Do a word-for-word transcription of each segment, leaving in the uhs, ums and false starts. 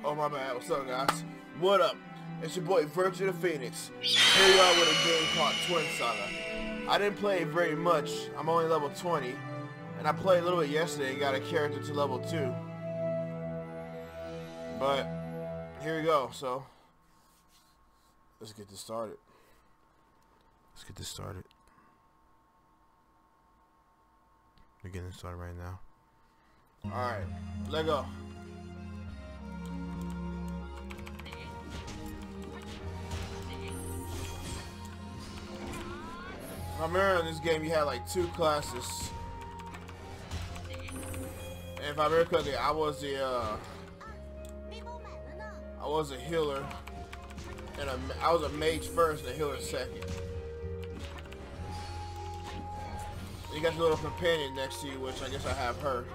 Oh my bad, what's up guys? What up? It's your boy Virgil the Phoenix. Here you are with a game called Twin Saga. I didn't play very much, I'm only level twenty. And I played a little bit yesterday and got a character to level two. But, here we go, so. Let's get this started. Let's get this started. We're getting started right now. Alright, let go. I remember in this game you had like two classes. And if I remember correctly, I was the uh, I was a healer, and a, I was a mage first and a healer second. You got your little companion next to you, which I guess I have her.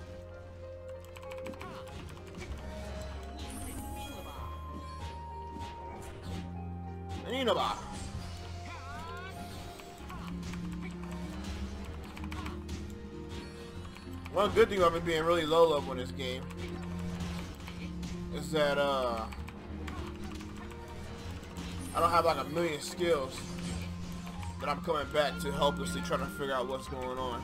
Ninaba. One good thing about me being really low level in this game is that uh, I don't have like a million skills that I'm coming back to helplessly trying to figure out what's going on.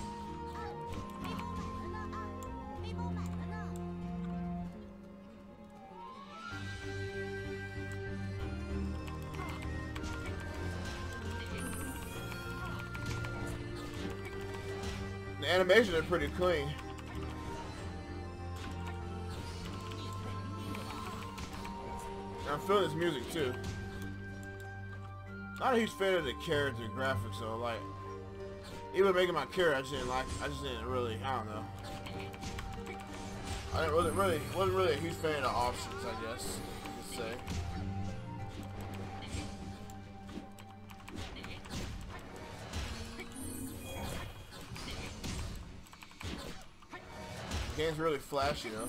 The animations are pretty clean. And I'm feeling this music too. Not a huge fan of the character graphics though, like even making my character I just didn't like I just didn't really I don't know. I didn't really really wasn't really a huge fan of the options, I guess you could say. The game's really flashy though.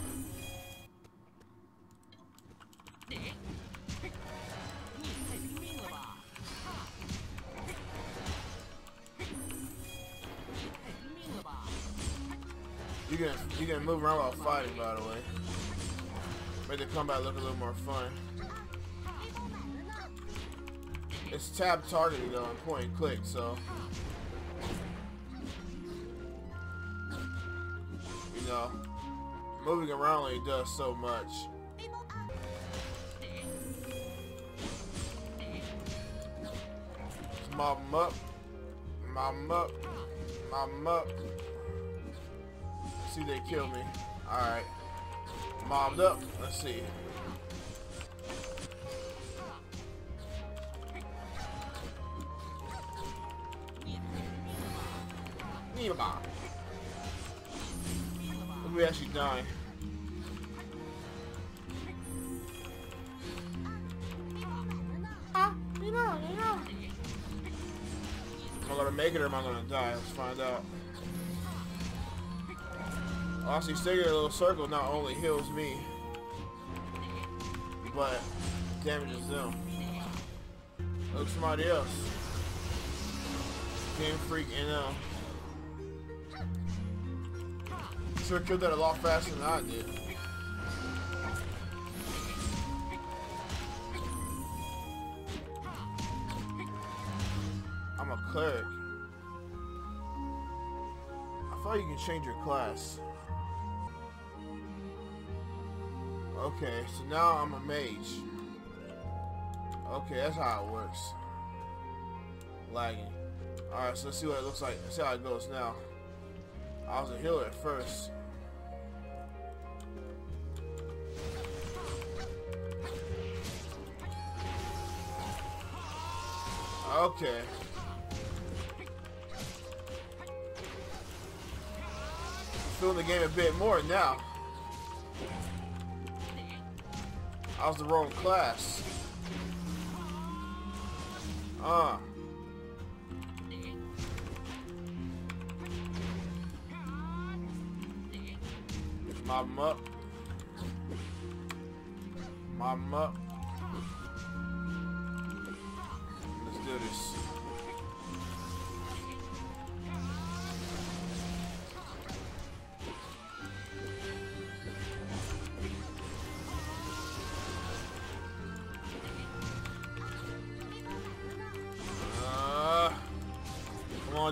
You can you can move around while fighting, by the way. Make the combat look a little more fun. It's tab targeting though and point and click, so you know, moving around only does so much. Just mob them up, mob them up, mob them up. See, they kill me. Alright. Mobbed up. Let's see. Nearby. Look, we actually dying. Am I gonna make it or am I gonna die? Let's find out. Honestly, staying in a little circle not only heals me, but damages them. Look, somebody else. Game Freak N L. Sure killed that a lot faster than I did. I'm a cleric. I thought you can change your class. Okay, so now I'm a mage. Okay, that's how it works. Lagging. Alright, so let's see what it looks like. Let's see how it goes now. I was a healer at first. Okay. Feeling the game a bit more now. I was the wrong class. Ah. Uh. Mob him up. Mob him up. Let's do this.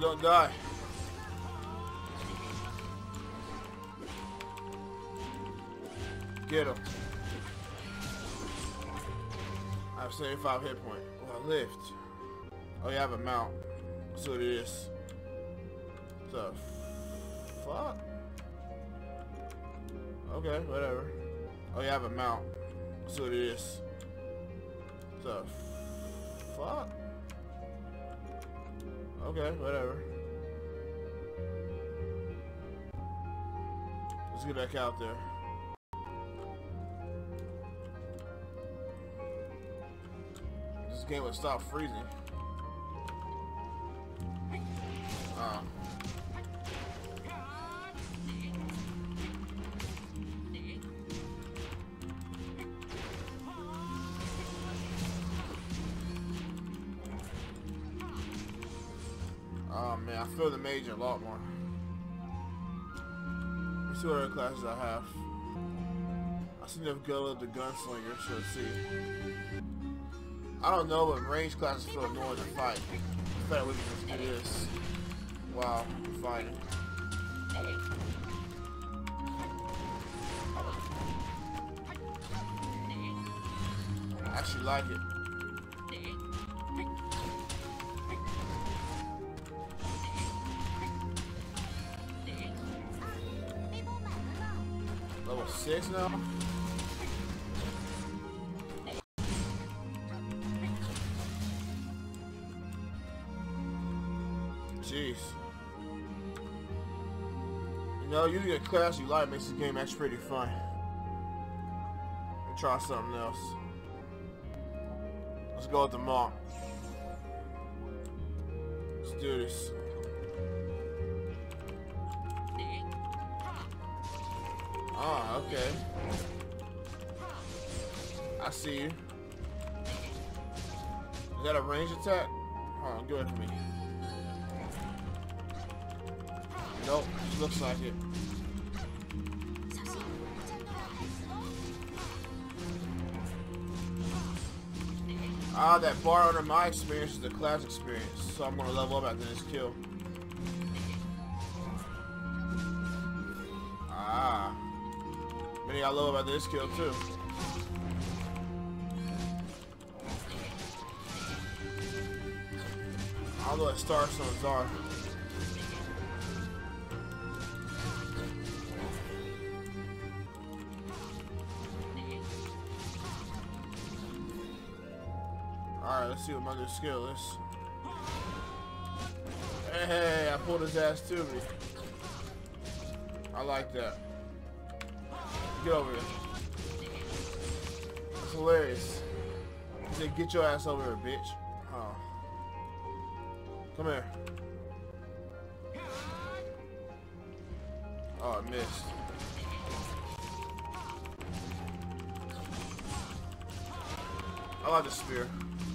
don't die. Get him. I have seventy-five hit point. Well, I lift. Oh, you have a mount. That's what it is. The fuck? Okay, whatever. Oh, you have a mount. That's what it is. The fuck? Okay, whatever. Let's get back out there. This game would stop freezing. Uh. Oh man, I feel the mage a lot more. Let's see what other classes I have. I seem to have go with the gunslinger, so let's see. I don't know, but range classes feel annoying to fight. I feel like we can just do this. Wow, I'm fighting. I actually like it. Level six now? Jeez. You know, using a class you like makes the game actually pretty fun. Let me try something else. Let's go with the monk. Let's do this. Ah, okay. I see you. Is that a range attack? Hold on, go ahead for me. Nope, looks like it. Ah, that bar under my experience is the class experience, so I'm gonna level up after this kill. Ah. Maybe I'll level up after this kill too. Although it starts on Zar. Alright, let's see what my new skill is. Hey, I pulled his ass to me. I like that. Get over here. That's hilarious. He said, get your ass over here, bitch. Oh. Come here. Oh, I missed. I like the spear.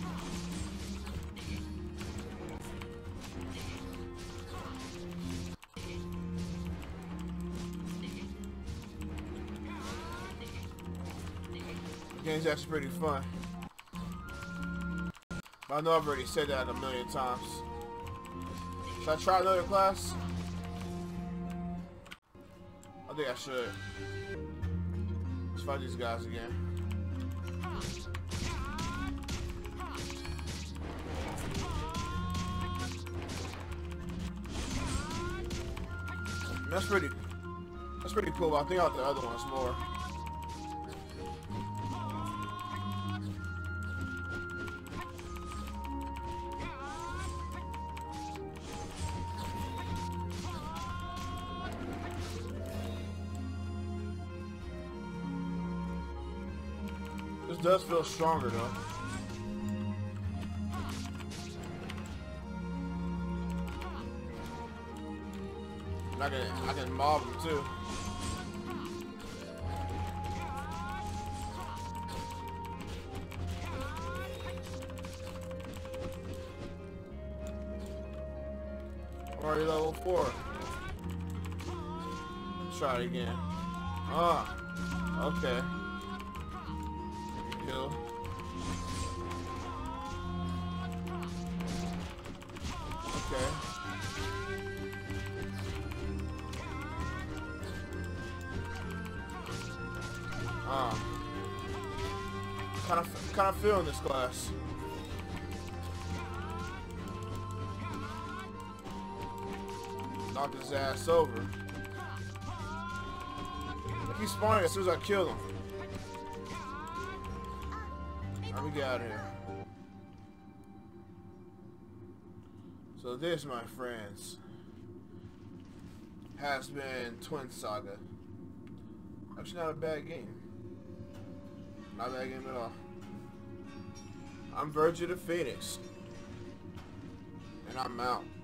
The game's actually pretty fun. But I know I've already said that a million times. Should I try another class? I think I should. Let's fight these guys again. That's pretty. That's pretty cool. But I think I like the other ones more. This does feel stronger though. And I can I can mob them too. Already level four. Let's try it again. Ah, okay. Kill. Okay. Uh, kind of, kind of feeling this class. Knock his ass over. He's spawning as soon as I kill him. Let me get out of here. So this, my friends, has been Twin Saga. Actually, not a bad game. Not a bad game at all. I'm Virgil the Phoenix, and I'm out.